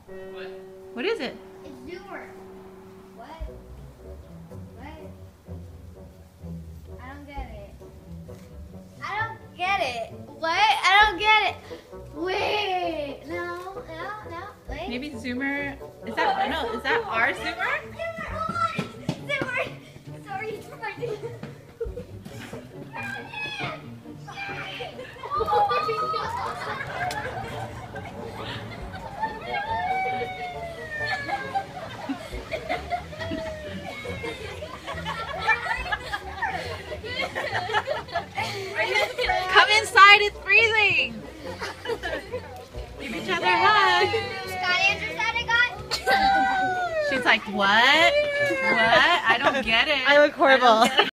What is it? It's Zoomer. What? I don't get it. I don't get it. What? I don't get it. Wait. No. Wait. Maybe Zoomer. Is that no? Is that our Zoomer? Zoomer. Sorry, it's my Come inside, it's freezing. Give each other a hug. Scott Andrews said I got. She's like, what? What? I don't get it. I look horrible.